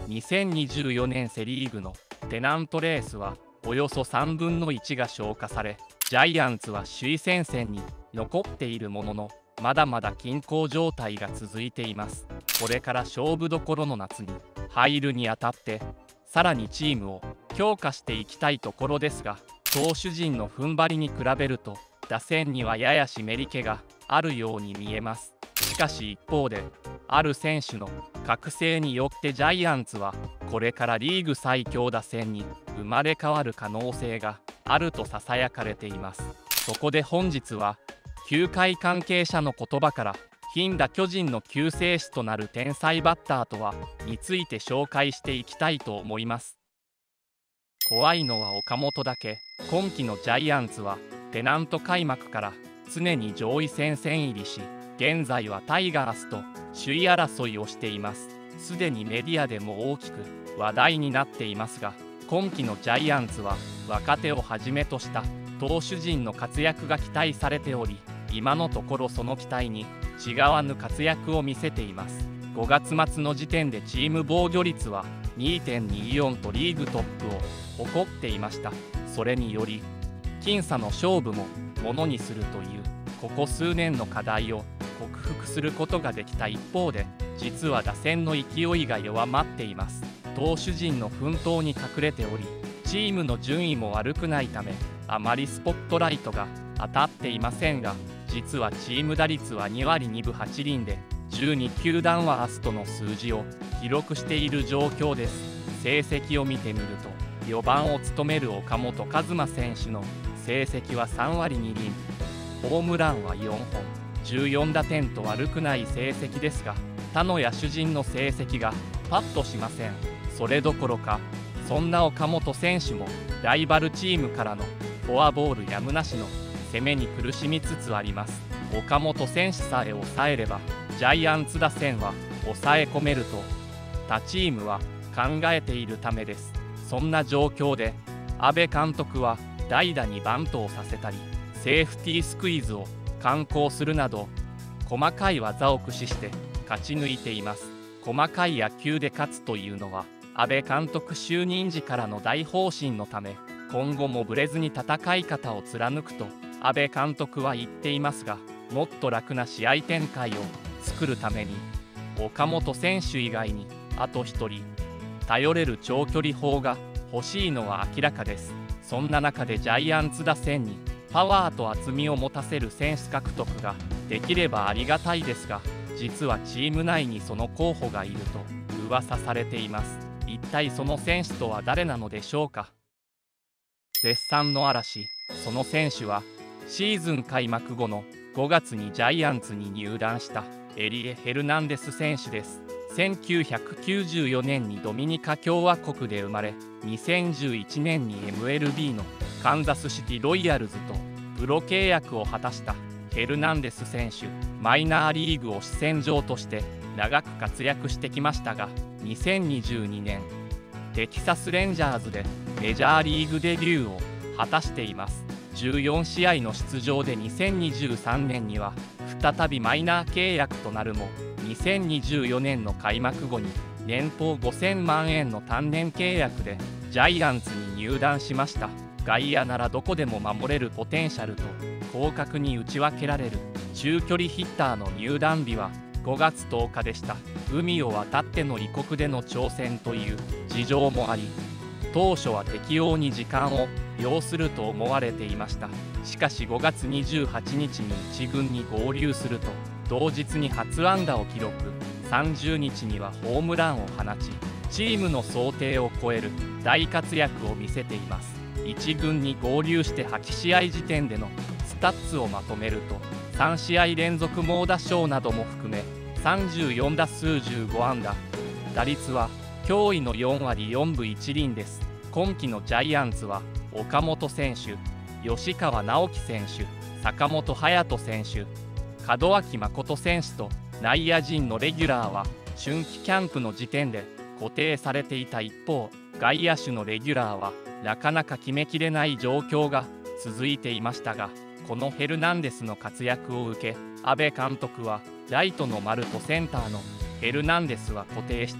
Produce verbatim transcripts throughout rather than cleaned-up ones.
にせんにじゅうよねんセ・リーグのペナントレースはおよそさんぶんのいちが消化され、ジャイアンツは首位戦線に残っているものの、まだまだ均衡状態が続いています。これから勝負どころの夏に入るにあたって、さらにチームを強化していきたいところですが、投手陣の踏ん張りに比べると打線にはやや湿り気があるように見えます。しかし一方で、ある選手の覚醒によってジャイアンツはこれからリーグ最強打線に生まれ変わる可能性があるとささやかれています。そこで本日は球界関係者の言葉から牝打巨人の救世主となる天才バッターとはについて紹介していきたいと思います。怖いのは岡本だけ。今季のジャイアンツはペナント開幕から常に上位戦線入りし、現在はタイガースと首位争いをしています。すでにメディアでも大きく話題になっていますが、今季のジャイアンツは若手をはじめとした投手陣の活躍が期待されており、今のところその期待に違わぬ活躍を見せています。ごがつ末の時点でチーム防御率は にてんによん とリーグトップを誇っていました。それにより僅差の勝負もものにするというここ数年の課題を克服することができた一方で、実は打線の勢いが弱まっています。投手陣の奮闘に隠れており、チームの順位も悪くないためあまりスポットライトが当たっていませんが、実はチーム打率はにわりにぶはちりんでじゅうにきゅうだんワーストの数字を記録している状況です。成績を見てみると、よばんを務める岡本和真選手の成績はさんわりにりん、ホームランはよんほん、じゅうよんだてんと悪くない成績ですが、他の野手陣の成績がパッとしません。それどころか、そんな岡本選手もライバルチームからのフォアボールやむなしの攻めに苦しみつつあります。岡本選手さえ抑えればジャイアンツ打線は抑え込めると他チームは考えているためです。そんな状況で阿部監督は代打にバントをさせたり、セーフティースクイズを敢行するなど細かい技を駆使して勝ち抜いています。細かい野球で勝つというのは阿部監督就任時からの大方針のため、今後もブレずに戦い方を貫くと阿部監督は言っていますが、もっと楽な試合展開を作るために岡本選手以外にあとひとり頼れる長距離砲が欲しいのは明らかです。そんな中でジャイアンツ打線にパワーと厚みを持たせる選手獲得ができればありがたいですが、実はチーム内にその候補がいると噂されています。一体その選手とは誰なのでしょうか。絶賛の嵐、その選手はシーズン開幕後のごがつにジャイアンツに入団したエリエ・ヘルナンデス選手です。せんきゅうひゃくきゅうじゅうよねんにドミニカ共和国で生まれ、にせんじゅういちねんに エムエルビー のカンザスシティロイヤルズとプロ契約を果たしたヘルナンデス選手。マイナーリーグを主戦場として長く活躍してきましたが、にせんにじゅうにねんテキサスレンジャーズでメジャーリーグデビューを果たしています。じゅうよんしあいの出場でにせんにじゅうさんねんには再びマイナー契約となるも、にせんにじゅうよねんの開幕後に年俸ごせんまんえんの単年契約でジャイアンツに入団しました。外野ならどこでも守れるポテンシャルと広角に打ち分けられる中距離ヒッターの入団日はごがつとおかでした。海を渡っての異国での挑戦という事情もあり、当初は適応に時間を要すると思われていました。しかしごがつにじゅうはちにちにいちぐんに合流すると同日に初安打を記録、さんじゅうにちにはホームランを放ち、チームの想定を超える大活躍を見せています。いちぐんに合流してはちしあい時点でのスタッツをまとめると、さんしあい連続猛打賞なども含めさんじゅうよんだすうじゅうごあんだ、打率は驚異のよんわりよんぶいちりんです。今季のジャイアンツは岡本選手、吉川尚輝選手、坂本勇人選手、門脇誠選手と内野陣のレギュラーは春季キャンプの時点で固定されていた一方、外野手のレギュラーはなかなか決めきれない状況が続いていましたが、このヘルナンデスの活躍を受け、阿部監督はライトの丸とセンターのヘルナンデスは固定したい、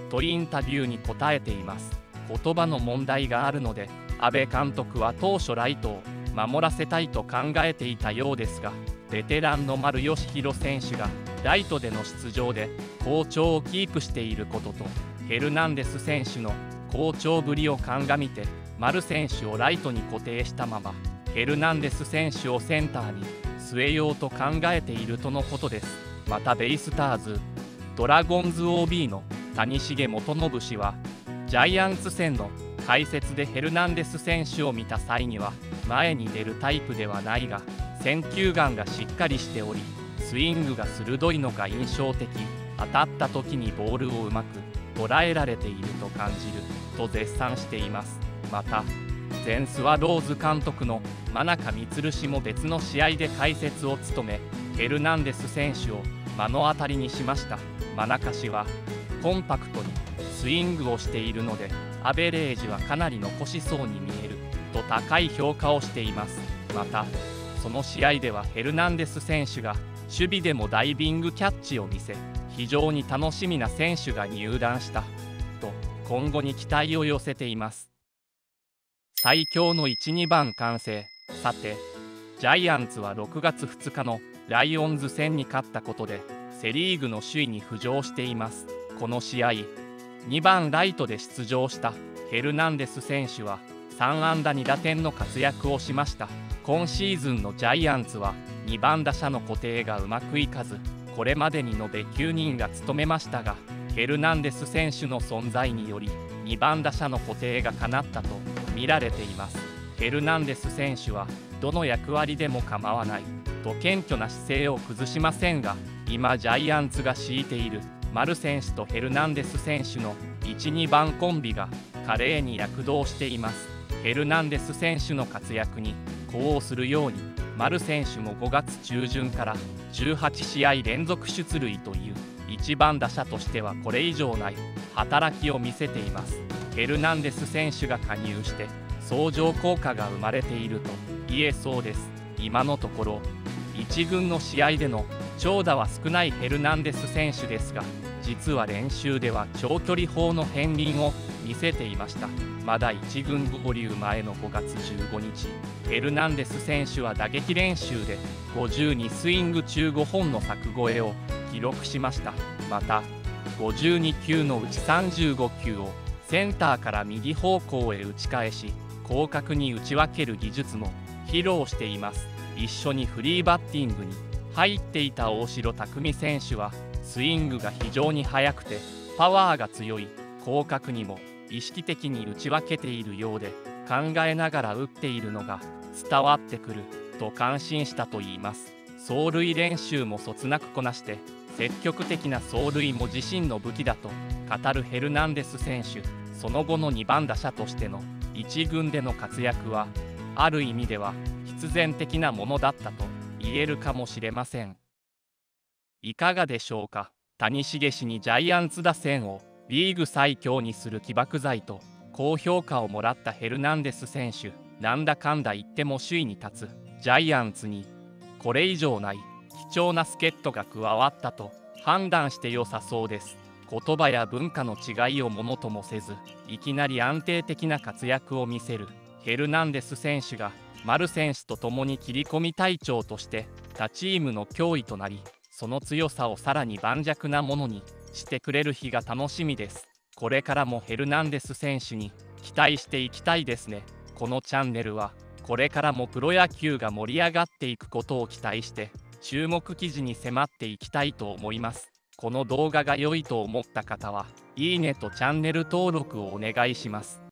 とインタビューに答えています。言葉の問題があるので、阿部監督は当初ライトを守らせたいと考えていたようですが、ベテランの丸佳浩選手がライトでの出場で好調をキープしていることと、ヘルナンデス選手の好調ぶりを鑑みて、丸選手をライトに固定したままヘルナンデス選手をセンターに据えようと考えているとのことです。またベイスターズドラゴンズ オービー の谷繁元信氏は、ジャイアンツ戦の解説でヘルナンデス選手を見た際には、前に出るタイプではないが選球眼がしっかりしており、スイングが鋭いのが印象的、当たった時にボールをうまく捉えられていると感じると絶賛しています。また前スワローズ監督の真中満氏も別の試合で解説を務め、ヘルナンデス選手を目の当たりにしました。真中氏はコンパクトにスイングをしているのでアベレージはかなり残しそうに見えると高い評価をしています。またその試合ではヘルナンデス選手が守備でもダイビングキャッチを見せ、非常に楽しみな選手が入団したと今後に期待を寄せています。最強のいち、にばん完成。さてジャイアンツはろくがつふつかのライオンズ戦に勝ったことでセ・リーグの首位に浮上しています。この試合にばんライトで出場したヘルナンデス選手はさんあんだにだてんの活躍をしました。今シーズンのジャイアンツはにばん打者の固定がうまくいかず、これまでに延べきゅうにんが務めましたが、ヘルナンデス選手の存在によりにばん打者の固定が叶ったと見られています。ヘルナンデス選手はどの役割でも構わないと謙虚な姿勢を崩しませんが、今ジャイアンツが敷いている丸選手とヘルナンデス選手のいち、にばんコンビが華麗に躍動しています。ヘルナンデス選手の活躍に呼応するように、丸選手もごがつちゅうじゅんからじゅうはちしあい連続出塁といういちばん打者としてはこれ以上ない働きを見せています。ヘルナンデス選手が加入して相乗効果が生まれていると言えそうです。今のところいち軍の試合での長打は少ないヘルナンデス選手ですが、実は練習では長距離砲の片鱗を見せていました。まだいち軍合流前のごがつじゅうごにち、ヘルナンデス選手は打撃練習でごじゅうにスイング中ごほんの柵越えを記録しました。またごじゅうにきゅうのうちさんじゅうごきゅうをセンターから右方向へ打ち返し、広角に打ち分ける技術も披露しています。一緒にフリーバッティングに入っていた大城卓三選手はスイングが非常に速くてパワーが強い、広角にも意識的に打ち分けているようで、考えながら打っているのが伝わってくると感心したといいます。走塁練習もそつなくこなして積極的な走塁も自身の武器だと語るヘルナンデス選手。その後のにばん打者としてのいち軍での活躍はある意味では必然的なものだったと言えるかもしれません。いかがでしょうか。谷繁氏にジャイアンツ打線をリーグ最強にする起爆剤と高評価をもらったヘルナンデス選手。なんだかんだ言っても首位に立つジャイアンツにこれ以上ない貴重な助っ人が加わったと判断して良さそうです。言葉や文化の違いをものともせず、いきなり安定的な活躍を見せるヘルナンデス選手が丸選手と共に切り込み隊長として他チームの脅威となり、その強さをさらに盤石なものにしてくれる日が楽しみです。これからもヘルナンデス選手に期待していきたいですね。このチャンネルはこれからもプロ野球が盛り上がっていくことを期待して注目記事に迫っていきたいと思います。この動画が良いと思った方は、いいねとチャンネル登録をお願いします。